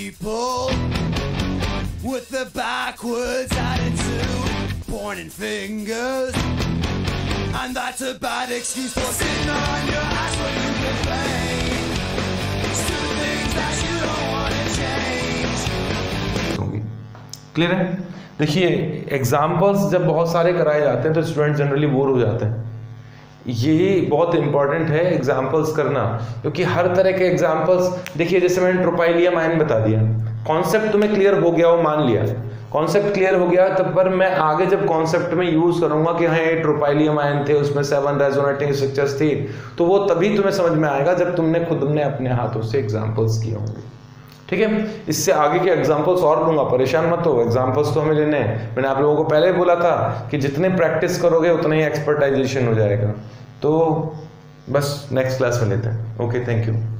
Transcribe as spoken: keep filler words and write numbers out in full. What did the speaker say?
people with the backwards attitude, pointing fingers, and that's a bad excuse for sitting on your ass when you complain. Stupid things that you don't want to change. Clear है? देखिए, examples जब बहुत सारे कराए जाते हैं तो student generally bore हो जाते हैं। ये बहुत इंपॉर्टेंट है एग्जाम्पल्स करना, क्योंकि हर तरह के एग्जाम्पल्स, देखिए जैसे मैंने ट्रोपाइलियम आयन बता दिया, कॉन्सेप्ट तुम्हें क्लियर हो गया, वो मान लिया, कॉन्सेप्ट क्लियर हो गया, तब पर मैं आगे जब कॉन्सेप्ट में यूज करूंगा कि हाँ ये ट्रोपाइलियम आयन थे, उसमें सेवन रेजोनेटिंग स्ट्रक्चर्स थी, तो वो तभी तुम्हें समझ में आएगा जब तुमने खुद ने अपने हाथों से एग्जाम्पल्स किए होंगे। ठीक है, इससे आगे के एग्जाम्पल्स और लूंगा, परेशान मत हो, एग्जाम्पल्स तो हमें लेने हैं। मैंने आप लोगों को पहले बोला था कि जितने प्रैक्टिस करोगे उतना ही एक्सपर्टाइजेशन हो जाएगा। तो बस नेक्स्ट क्लास में लेते हैं। Okay, thank you.